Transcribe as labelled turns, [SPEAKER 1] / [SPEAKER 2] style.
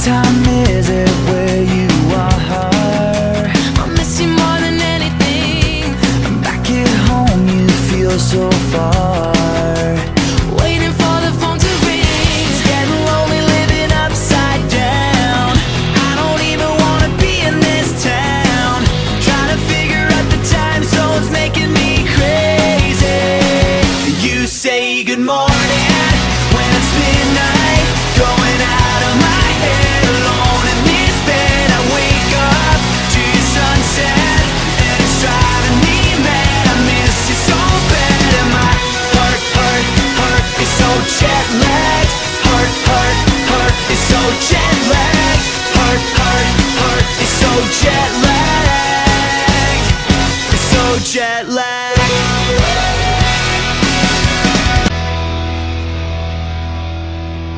[SPEAKER 1] time is it where you are? I miss you more than anything. Back at home you feel so far, waiting for the phone to ring. It's getting lonely living upside down. I don't even wanna be in this town. Trying to figure out the time zones making me crazy. You say good morning when it's midnight, going out of my head alone in this bed. I wake up to your sunset and it's driving me mad. I miss you so bad and my heart is so jet lagged. Heart is so jet lagged. Heart is so jet lagged. It's so jet lagged.